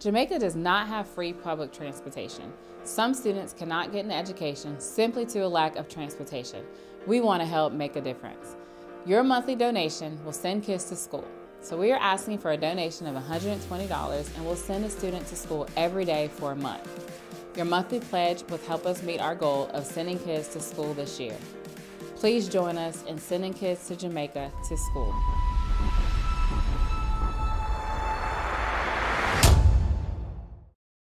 Jamaica does not have free public transportation. Some students cannot get an education simply to a lack of transportation. We want to help make a difference. Your monthly donation will send kids to school. So we are asking for a donation of $120 and we'll send a student to school every day for a month. Your monthly pledge will help us meet our goal of sending kids to school this year. Please join us in sending kids to Jamaica to school.